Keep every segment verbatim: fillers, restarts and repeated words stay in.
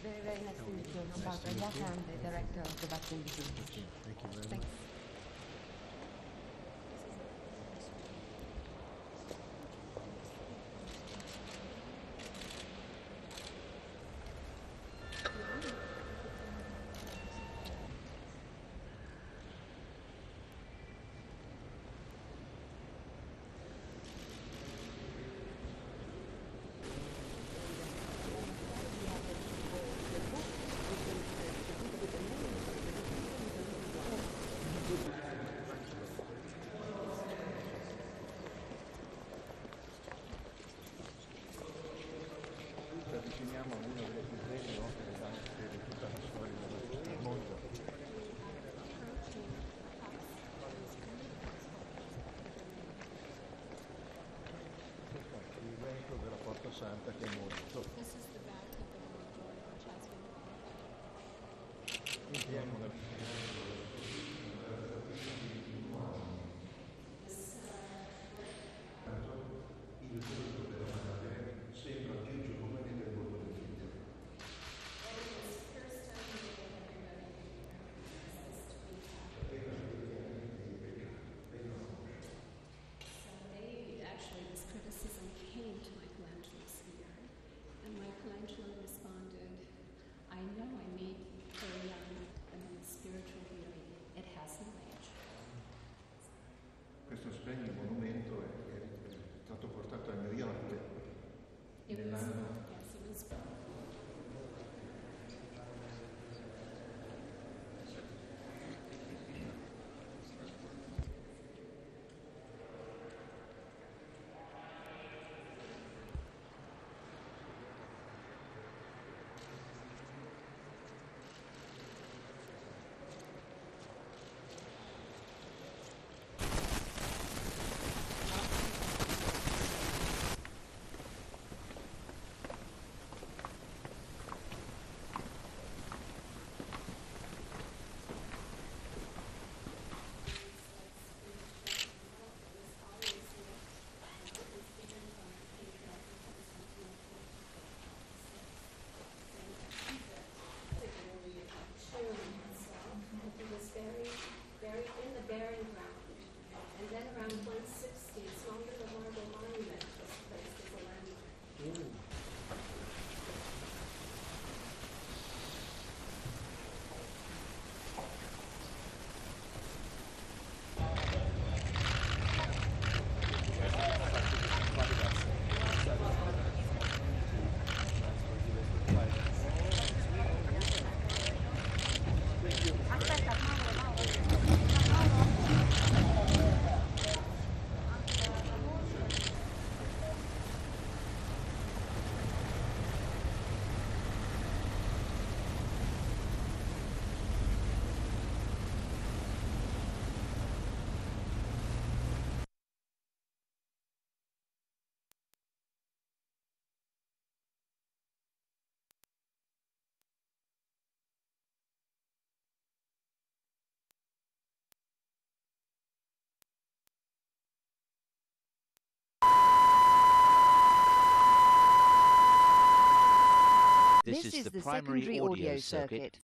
Very, very nice to meet you. I'm Barbara Yatta. I'm the director of the Vacuum Museum. Thank you very Thanks. much. Ci avviciniamo a una delle più belle opere d'arte di tutta la storia del mondo. Il retro della Porta Santa che è morto. Entriamo nel sembra più giovane del mondo del figlio. They actually, this criticism came to Michelangelo's sphere, and Michelangelo responded, I know I made very young and in spiritual beauty. It has no age. Questo splendido monumento è, è, è stato portato a New York It was, nell'anno yes, it was. It was buried, buried in the burying ground. And then around one sixty, it's longer than Marble Monument was placed as a landmark. This, is, the, primary audio circuit.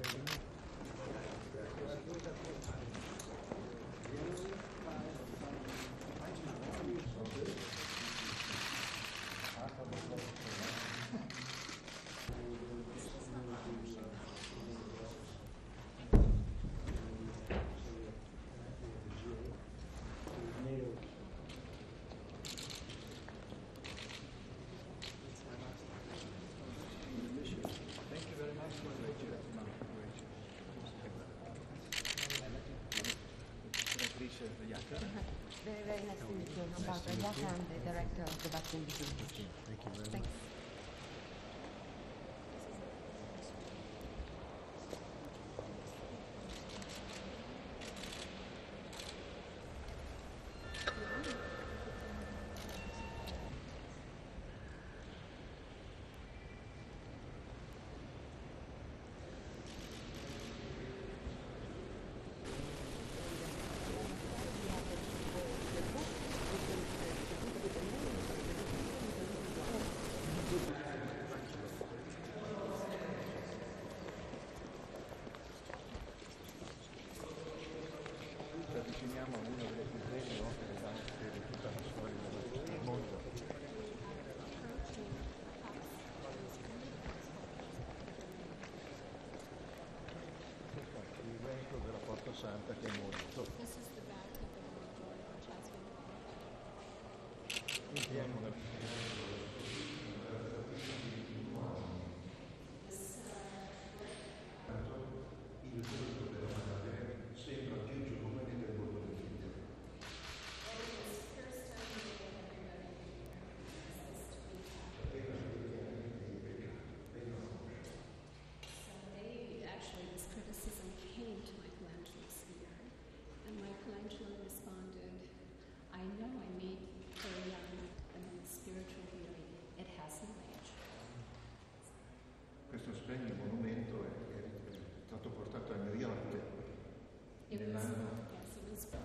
Very, very nice to meet you. I'm Barbara Yatta. I'm the director of the Vacuum Museum. Thank you very Thanks. much. avviciniamo a una delle più brevi opere d'arte di tutta la storia del mondo. Il vento della Porta Santa che è morto. Entriamo nel sembra più giovane del mondo del figlio. They, actually, this criticism came to Michelangelo's ear, and Michelangelo responded, I know I made Florian a spiritual beauty. It has no age. Questo splendido monumento è, è, è stato portato a New York It was, nell'anno yes, it was.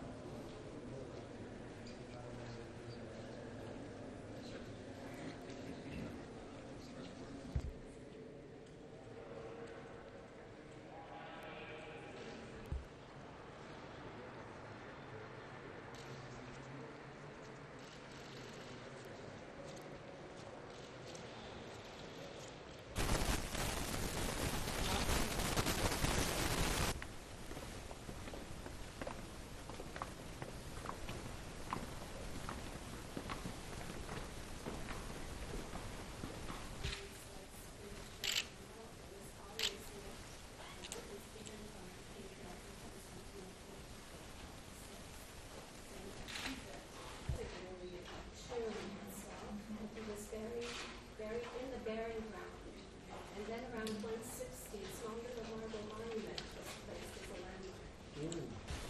It was buried, buried in the burying ground. And then around one sixty, it's longer than Marble Monument was placed as a landmark.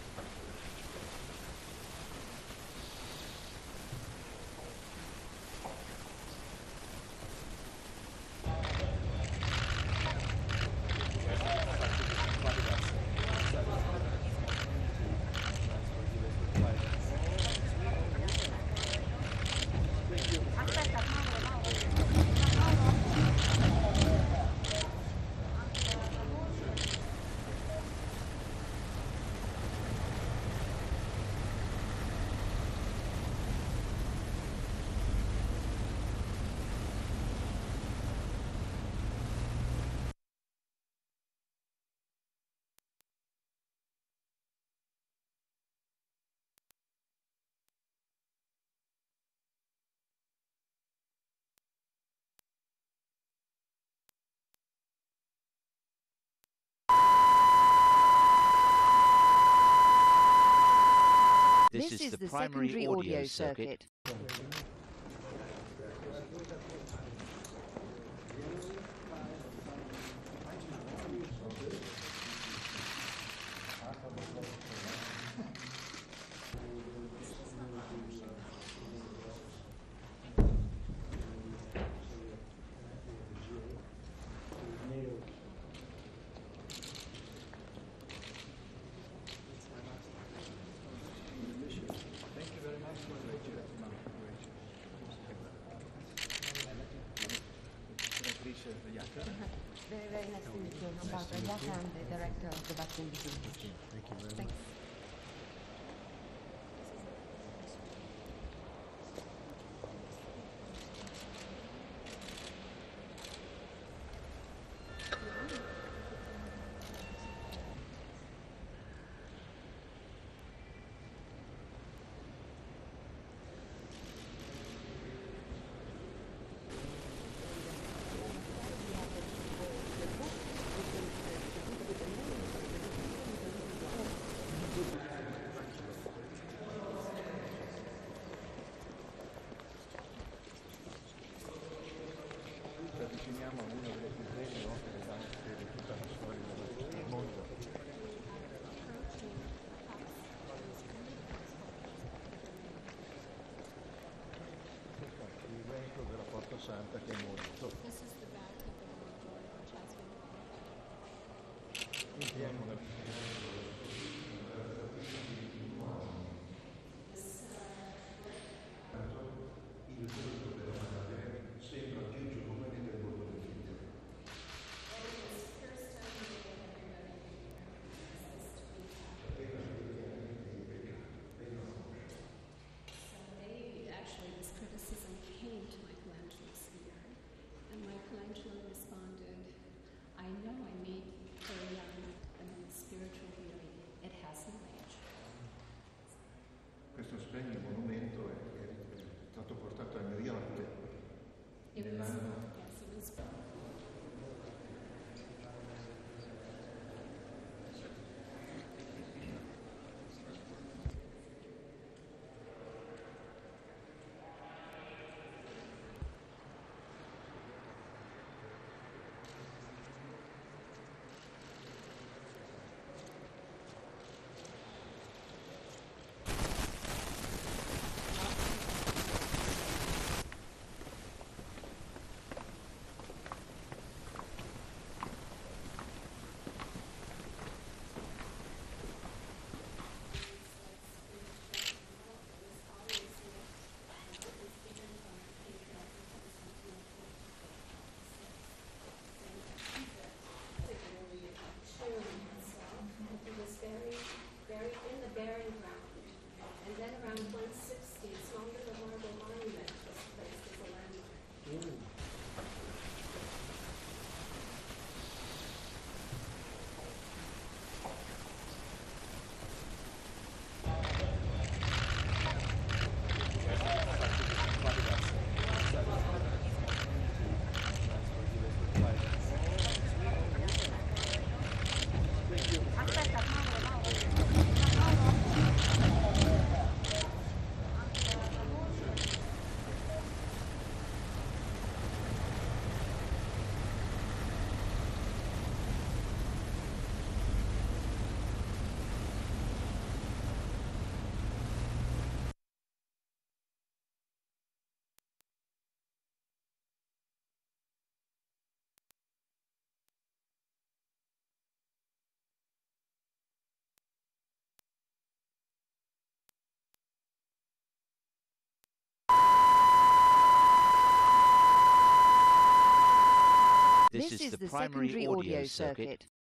This, This is, is the, the primary secondary audio, audio circuit. circuit. Very, very nice to meet you. I'm Barbara Yatta. I'm the director of the Vatican Museum. Thank you very Thanks. much. Ci avviciniamo a una delle più brevi opere d'arte di tutta la storia del mondo. Il vento della Porta Santa che è morto. This is the bathtub of Lord George, which has been Entriamo nel sembra più giovane del mondo del figlio. This is the primary audio circuit.